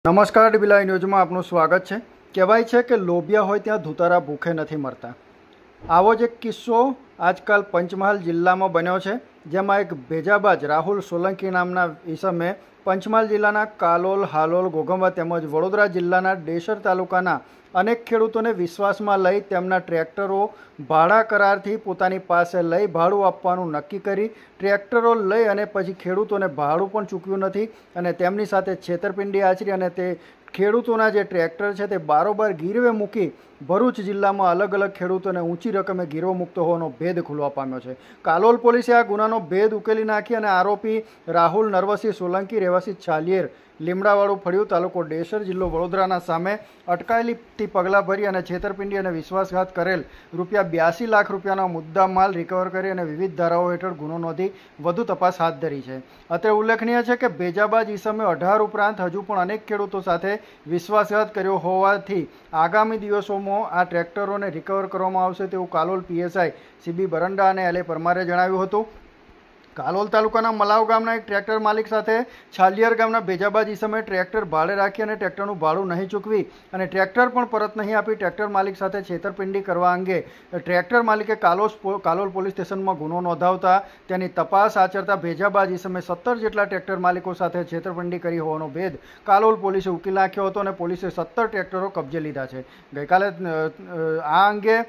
નમસ્કાર ડીબીલાઈ ન્યૂઝમાં આપનું સ્વાગત છે। કહેવાય છે કે લોભિયા હોય ત્યાં ધુતારા ભૂખે નથી મરતા। આવો જ એક કિસ્સો આજકાલ પંચમહાલ જિલ્લામાં બન્યો છે, જેમાં એક ભેજાબાજ રાહુલ સોલંકી નામના ઈસમે પંચમહાલ જિલ્લાના કાલોલ, હાલોલ, ઘોઘંબા તેમજ વડોદરા જિલ્લાના ડેસર તાલુકાના અનેક ખેડૂતોને વિશ્વાસમાં લઈ તેમના ટ્રેક્ટરો ભાડા કરારથી પોતાની પાસે લઈ ભાડું આપવાનું નક્કી કરી ટ્રેક્ટરો લઈ અને પછી ખેડૂતોને ભાડું પણ ચૂકવ્યું નથી અને તેમની સાથે છેતરપિંડી આચરી અને તે ખેડૂતોના જે ટ્રેક્ટર છે તે બારોબાર ગીરવે મૂકી ભરૂચ જિલ્લામાં અલગ અલગ ખેડૂતોને ઊંચી રકમે ગીરવો મૂકતો હોવાનો ભેદ ખુલવા પામ્યો છે। કાલોલ પોલીસે આ ગુનાનો ભેદ ઉકેલી નાખી અને આરોપી રાહુલ નરવસિંહ સોલંકી રહેવાસી છાલિયેર લીમડાવાળું ફળિયું તાલુકો ડેસર જિલ્લો વડોદરાના સામે અટકાયેલીથી પગલાં ભરી અને છેતરપિંડી અને વિશ્વાસઘાત કરેલ ₹82 લાખ રૂપિયાનો મુદ્દા માલ રિકવર કરી અને વિવિધ ધારાઓ હેઠળ ગુનો નોંધી વધુ તપાસ હાથ ધરી છે। અત્રે ઉલ્લેખનીય છે કે ભેજાબાજ ઈસમે 18 ઉપરાંત હજુ પણ અનેક ખેડૂતો સાથે વિશ્વાસઘાત કર્યો હોવાથી આગામી દિવસોમાં આ ટ્રેક્ટરોને રિકવર કરવામાં આવશે તેવું કાલોલ પીએસઆઈ સીબી બરંડા અને એલ પરમારે જણાવ્યું હતું। કાલોલ તાલુકાના મલાવ ગામના એક ટ્રેક્ટર માલિક સાથે છાલિયાર ગામના ભેજાબાજ ઈસમે ટ્રેક્ટર ભાડે રાખી અને ટ્રેક્ટરનું ભાડું નહીં ચૂકવી અને ટ્રેક્ટર પણ પરત નહીં આપી ટ્રેક્ટર માલિક સાથે છેતરપિંડી કરવા અંગે ટ્રેક્ટર માલિકે કાલોલ પોલીસ સ્ટેશનમાં ગુનો નોંધાવતા તેની તપાસ આચરતા ભેજાબાજ ઈસમે 17 જેટલા ટ્રેક્ટર માલિકો સાથે છેતરપિંડી કરી હોવાનો ભેદ કાલોલ પોલીસે ઉકેલી નાખ્યો હતો અને પોલીસે 17 ટ્રેક્ટરો કબજે લીધા છે। ગઈકાલે આ અંગે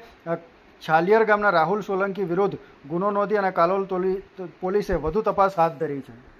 છાલિયાર ગામના રાહુલ સોલંકી વિરુદ્ધ ગુનો નોંધી અને કાલોલ પોલીસે વધુ તપાસ હાથ ધરી છે।